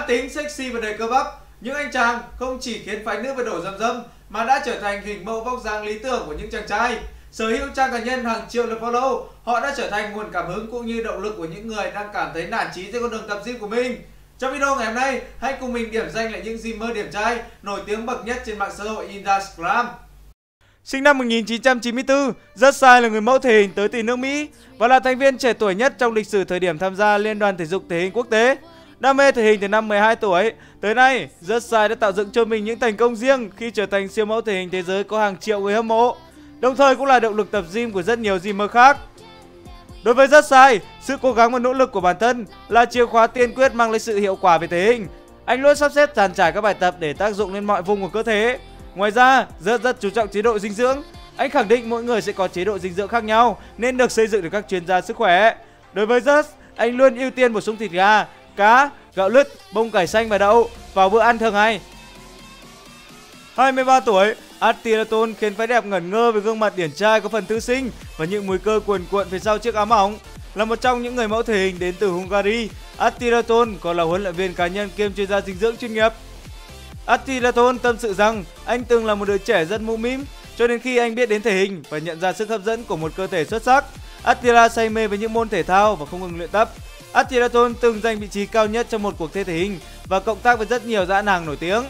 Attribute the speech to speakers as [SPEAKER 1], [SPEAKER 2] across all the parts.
[SPEAKER 1] tính, sexy và đầy cơ bắp, những anh chàng không chỉ khiến phái nữ phải đổ rầm rầm mà đã trở thành hình mẫu vóc dáng lý tưởng của những chàng trai. Sở hữu trang cá nhân hàng triệu lượt follow, họ đã trở thành nguồn cảm hứng cũng như động lực của những người đang cảm thấy nản chí trên con đường tập gym của mình. Trong video ngày hôm nay, hãy cùng mình điểm danh lại những gymer điểm trai nổi tiếng bậc nhất trên mạng xã hội Instagram.
[SPEAKER 2] Sinh năm 1994, Rất Sai là người mẫu thể hình tới từ nước Mỹ và là thành viên trẻ tuổi nhất trong lịch sử thời điểm tham gia Liên đoàn Thể dục Thể hình Quốc tế. Đam mê thể hình từ năm 12 tuổi, tới nay, Rất Sai đã tạo dựng cho mình những thành công riêng khi trở thành siêu mẫu thể hình thế giới có hàng triệu người hâm mộ, đồng thời cũng là động lực tập gym của rất nhiều gymer khác. Đối với Rất Sai, sự cố gắng và nỗ lực của bản thân là chìa khóa tiên quyết mang lại sự hiệu quả về thể hình. Anh luôn sắp xếp dàn trải các bài tập để tác dụng lên mọi vùng của cơ thể. Ngoài ra, rất chú trọng chế độ dinh dưỡng. Anh khẳng định mỗi người sẽ có chế độ dinh dưỡng khác nhau nên được xây dựng từ các chuyên gia sức khỏe. Đối với Rất, anh luôn ưu tiên bổ sung thịt gà, cá, gạo lứt, bông cải xanh và đậu vào bữa ăn thường ngày. 23 tuổi, Attiraton khiến phái đẹp ngẩn ngơ với gương mặt điển trai có phần thư sinh và những múi cơ cuồn cuộn phía sau chiếc áo mỏng. Là một trong những người mẫu thể hình đến từ Hungary, Attiraton còn là huấn luyện viên cá nhân kiêm chuyên gia dinh dưỡng chuyên nghiệp. Attiraton tâm sự rằng anh từng là một đứa trẻ rất mũm mĩm, cho đến khi anh biết đến thể hình và nhận ra sức hấp dẫn của một cơ thể xuất sắc. Attila say mê với những môn thể thao và không ngừng luyện tập. Attiraton từng giành vị trí cao nhất trong một cuộc thi thể hình và cộng tác với rất nhiều dã nàng nổi tiếng.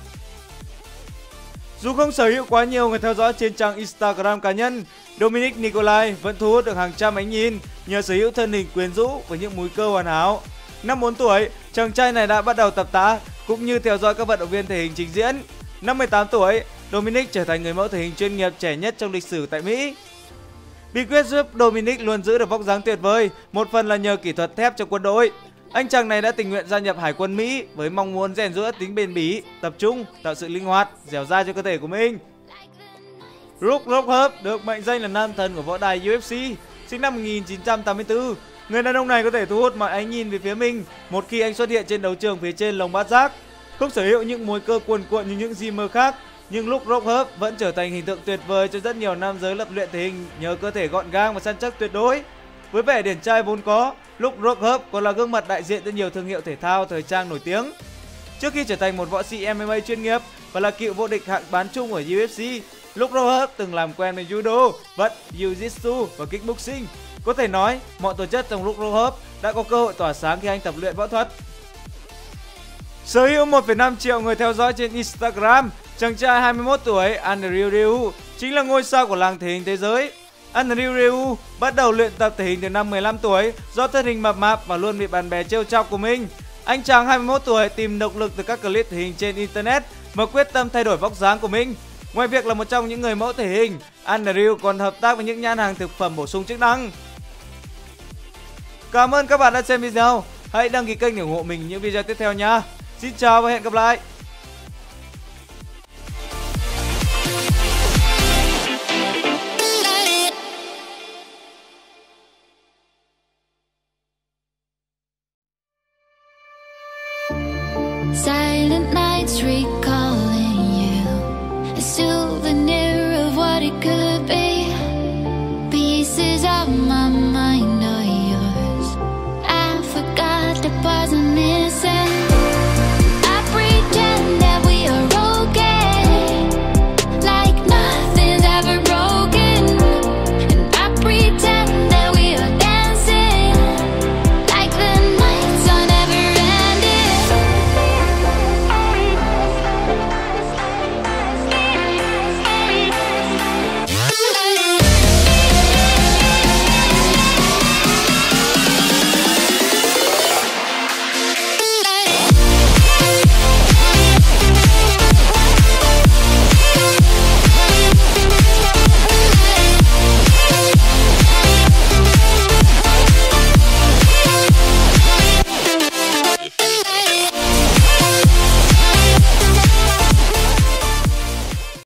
[SPEAKER 2] Dù không sở hữu quá nhiều người theo dõi trên trang Instagram cá nhân, Dominic Nicolai vẫn thu hút được hàng trăm ánh nhìn nhờ sở hữu thân hình quyến rũ với những múi cơ hoàn hảo. Năm 4 tuổi, chàng trai này đã bắt đầu tập tạ cũng như theo dõi các vận động viên thể hình trình diễn. Năm 18 tuổi, Dominic trở thành người mẫu thể hình chuyên nghiệp trẻ nhất trong lịch sử tại Mỹ. Bí quyết giúp Dominic luôn giữ được vóc dáng tuyệt vời, một phần là nhờ kỹ thuật thép trong quân đội. Anh chàng này đã tình nguyện gia nhập Hải quân Mỹ với mong muốn rèn giũa tính bền bỉ, tập trung, tạo sự linh hoạt, dẻo dai cho cơ thể của mình. Brook được mệnh danh là nam thần của võ đài UFC, sinh năm 1984. Người đàn ông này có thể thu hút mọi ánh nhìn về phía mình một khi anh xuất hiện trên đấu trường phía trên lồng bát giác. Không sở hữu những múi cơ cuồn cuộn như những gymer khác, nhưng Brook vẫn trở thành hình tượng tuyệt vời cho rất nhiều nam giới tập luyện thể hình nhờ cơ thể gọn gàng và săn chắc tuyệt đối. Với vẻ điển trai vốn có, Brook còn là gương mặt đại diện cho nhiều thương hiệu thể thao thời trang nổi tiếng. Trước khi trở thành một võ sĩ MMA chuyên nghiệp và là cựu vô địch hạng bán chung ở UFC, Brook từng làm quen với judo, vật, jiu-jitsu và kickboxing. Có thể nói, mọi tố chất trong Brook đã có cơ hội tỏa sáng khi anh tập luyện võ thuật. Sở hữu 1,5 triệu người theo dõi trên Instagram, chàng trai 21 tuổi Andrew chính là ngôi sao của làng thể hình thế giới. Andrew bắt đầu luyện tập thể hình từ năm 15 tuổi do thân hình mập mạp và luôn bị bạn bè trêu chọc của mình. Anh chàng 21 tuổi tìm động lực từ các clip thể hình trên internet và quyết tâm thay đổi vóc dáng của mình. Ngoài việc là một trong những người mẫu thể hình, Andrew còn hợp tác với những nhãn hàng thực phẩm bổ sung chức năng. Cảm ơn các bạn đã xem video. Hãy đăng ký kênh để ủng hộ mình những video tiếp theo nha. Xin chào và hẹn gặp lại.